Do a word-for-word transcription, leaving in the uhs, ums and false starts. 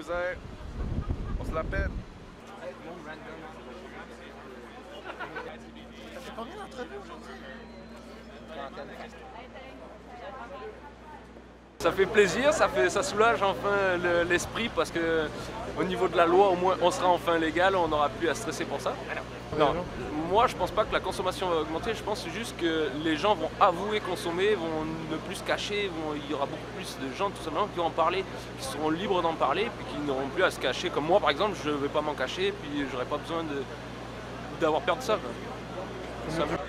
cousin. On se la pète. Ça fait combien d'entrevues aujourd'hui? Ça fait plaisir, ça, fait, ça soulage enfin l'esprit parce que au niveau de la loi, au moins, on sera enfin légal, on n'aura plus à stresser pour ça. Non, moi je pense pas que la consommation va augmenter, je pense juste que les gens vont avouer consommer, vont ne plus se cacher, vont, il y aura beaucoup plus de gens tout simplement qui vont en parler, qui seront libres d'en parler, puis qui n'auront plus à se cacher. Comme moi par exemple, je ne vais pas m'en cacher, puis j'aurai pas besoin d'avoir peur de ça. Quoi.